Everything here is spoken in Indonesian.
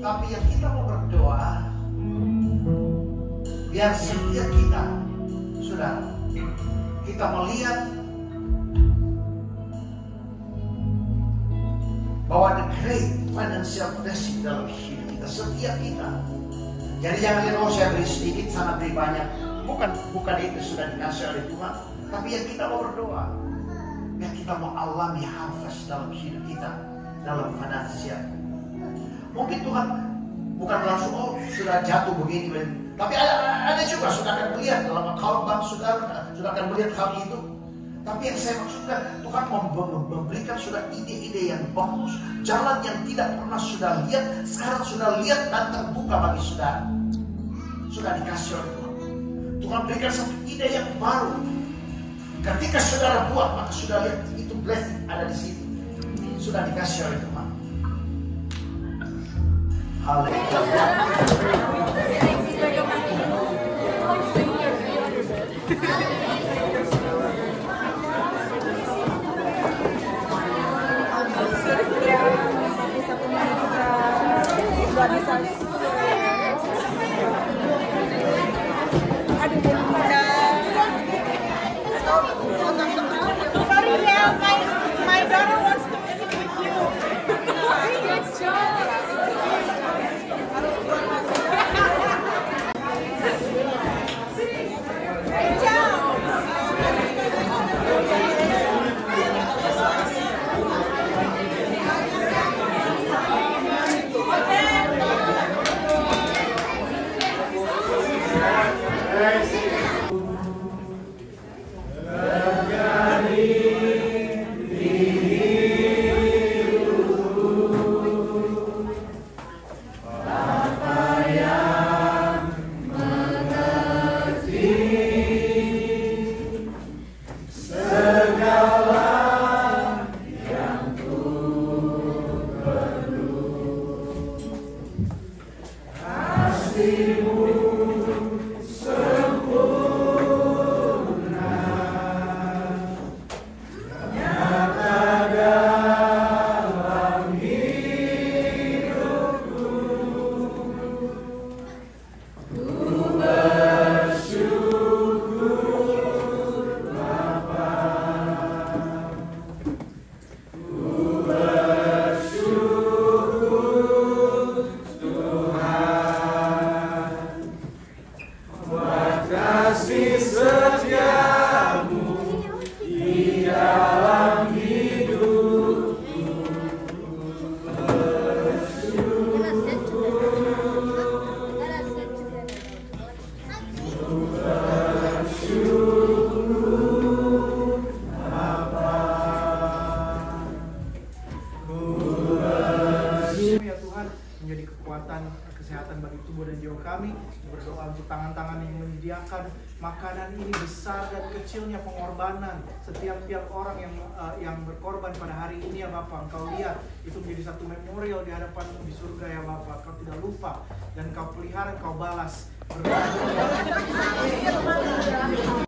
Tapi yang kita mau berdoa, biar setiap kita, saudara, kita melihat bahwa the great financial blessing dalam hidup kita, setiap kita. Jadi jangan lihat, oh saya beri sedikit, sana beri banyak. Bukan itu sudah dikasih oleh Tuhan. Tapi yang kita mau berdoa, biar kita mau alami harvest dalam hidup kita, dalam finansial. Mungkin Tuhan bukan langsung, oh sudah jatuh begini. Tapi ada juga sudah akan melihat dalam account bank sudah akan melihat hal itu. Tapi yang saya maksudkan, Tuhan memberikan sudah ide-ide yang bagus, jalan yang tidak pernah sudah lihat, sekarang sudah lihat dan terbuka bagi saudara. Sudah dikasih oleh Tuhan. Tuhan berikan satu ide yang baru. Ketika saudara buat, maka sudah lihat itu blessing ada di situ. Sudah dikasih oleh Tuhan. Haleluya. My daughter wants to visit with you. Let's kesehatan bagi tubuh dan jiwa kami. Berdoa untuk tangan-tangan yang menyediakan makanan ini, besar dan kecilnya pengorbanan setiap orang yang berkorban pada hari ini ya Bapak. Engkau lihat itu menjadi satu memorial di hadapan di surga ya Bapak. Kau tidak lupa dan Kau pelihara, Kau balas. Berdoa